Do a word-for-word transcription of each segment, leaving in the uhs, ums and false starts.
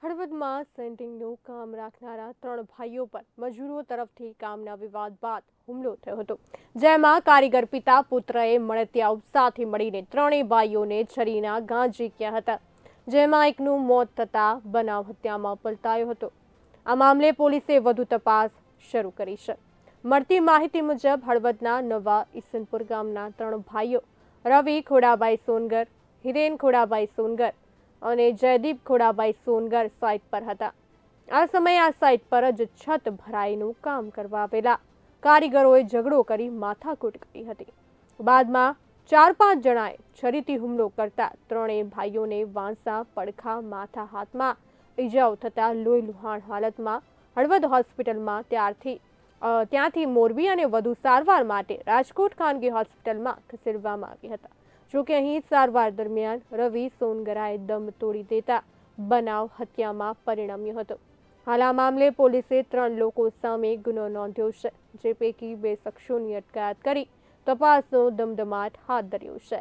હળવદમાં સેન્ટિંગનું કામ રાખનારા ત્રણ ભાઈઓ પર મજૂરો તરફથી કામના વિવાદ બાદ હુમલો થયો હતો, જેમાં કારીગર પિતા પુત્રએ મળતિયાઓ સાથે મળીને ત્રણેય ભાઈઓને છરીના ઘા ઝીંક્યા હતા, જેમાં એકનું મોત થતાં બનાવ હત્યામાં પલટાયો હતો। આ મામલે પોલીસે વધુ તપાસ શરૂ કરી છે। મળતી માહિતી મુજબ હળવદના નવા ઈસનપુર ગામના ત્રણ ભાઈઓ રવિ ખોડાભાઈ સોનગર, હિરેન ખોડાભાઈ સોનગર અને જયદીપ ખોડાભાઈ સોનગર સાઇટ પર હતા। આ સમયે આ સાઇટ પર જ છત ભરાઈનું કામ કરવા આવેલા કારીગરોએ ઝઘડો કરી માથાકૂટ કરી હતી। બાદમાં ચાર પાંચ જણાએ છરીથી હુમલો કરતા ત્રણેય ભાઈઓને વાંસા, પડખા, માથા, હાથમાં ઈજાઓ થતા લોહી લુહાણ હાલતમાં હળવદ હોસ્પિટલમાં ત્યારથી ત્યાંથી મોરબી અને વધુ સારવાર માટે રાજકોટ ખાનગી હોસ્પિટલમાં ખસેડવામાં આવ્યા હતા। જોકે અહીં સારવાર દરમિયાન રવિ સોનગરાએ દમ તોડી દેતા બનાવ હત્યામાં પરિણમ્યો હતો। હાલ આ મામલે પોલીસે ત્રણ લોકો સામે ગુનો નોંધ્યો છે, જે પૈકી બે શખ્સોની અટકાયત કરી તપાસનો ધમધમાટ હાથ ધર્યો છે।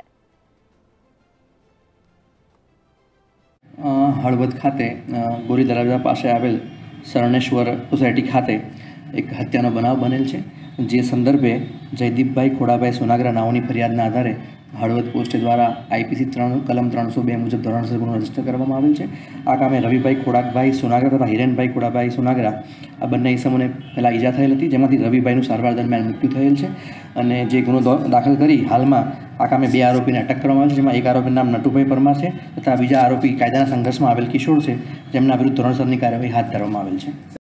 હળવદ ખાતે ગોરી દરવાજા પાસે આવેલ શરણેશ્વર સોસાયટી ખાતે એક હત્યાનો બનાવ બનેલ છે, જે સંદર્ભે જયદીપભાઈ ખોડાભાઈ સોનાગરા નાઓની ફરિયાદના આધારે હળવદ પોસ્ટ દ્વારા આઈપીસી ત્રણ કલમ ત્રણસો બે મુજબ ધોરણસર ગુનો રજીસ્ટર કરવામાં આવેલ છે। આ કામે રવિભાઈ ખોડાભાઈ સોનાગરા તથા હિરેનભાઈ ખોડાભાઈ સોનાગરા આ બંને ઈસમોને પહેલાં ઈજા થયેલ હતી, જેમાંથી રવિભાઈનું સારવાર દરમિયાન મૃત્યુ થયેલ છે અને જે ગુનો દાખલ કરી હાલમાં આ કામે બે આરોપીને અટક કરવામાં આવેલ છે, જેમાં એક આરોપીનું નામ નટુભાઈ પરમાર છે તથા બીજા આરોપી કાયદાના સંઘર્ષમાં આવેલ કિશોર છે, જેમના વિરુદ્ધ ધોરણસરની કાર્યવાહી હાથ ધરવામાં આવેલ છે।